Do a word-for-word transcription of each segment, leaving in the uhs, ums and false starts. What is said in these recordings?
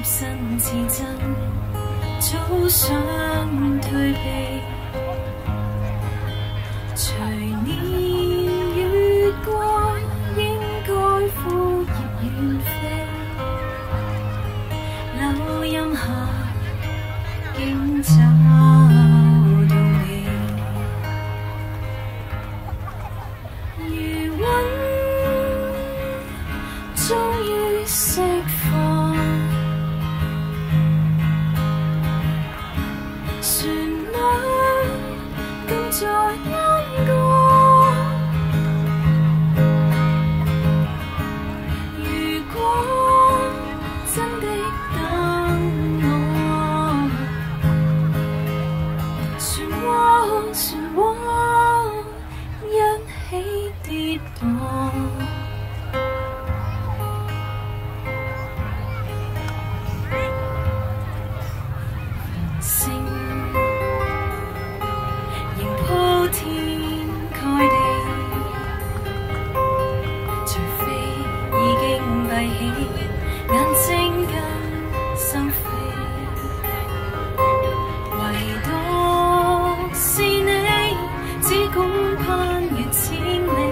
身似真，早想退避。隨年月過，應該枯葉遠飛，柳蔭下竟找到你。餘溫終於釋放，旋律更在閹歌。如果真的等我，漩渦漩渦一起跌墮。星仍鋪天蓋地，除非已經閉起眼睛跟心扉，唯獨是你，只管攀越千里，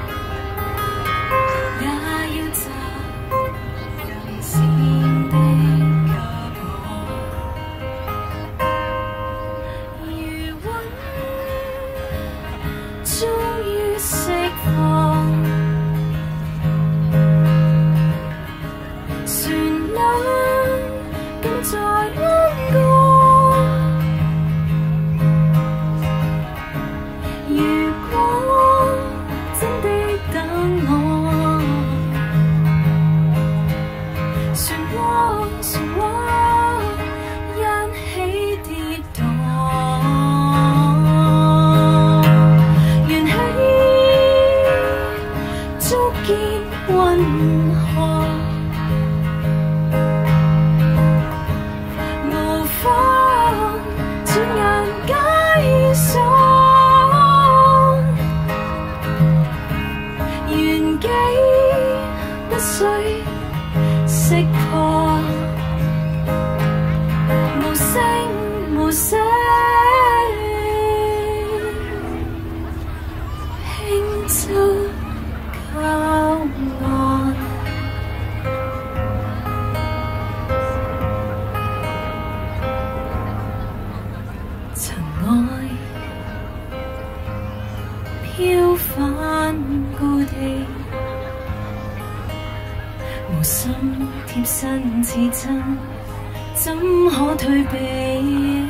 也要摘人線的給我。餘溫終於釋放，旋律更在閹歌。如果真的等我，漩渦漩渦一起跌墮。緣起觸見雲河，無法轉眼解鎖。緣記不需識破，無聲無息，輕舟靠岸。塵埃飄返故地，無心貼身似真，怎可退避？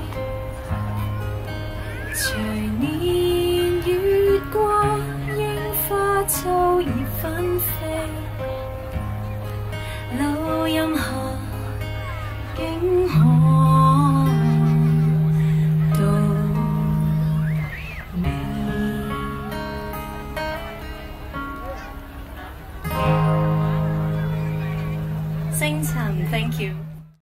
隨年月過，櫻花秋葉紛飛，柳蔭下竟可到你。星塵 ，thank you。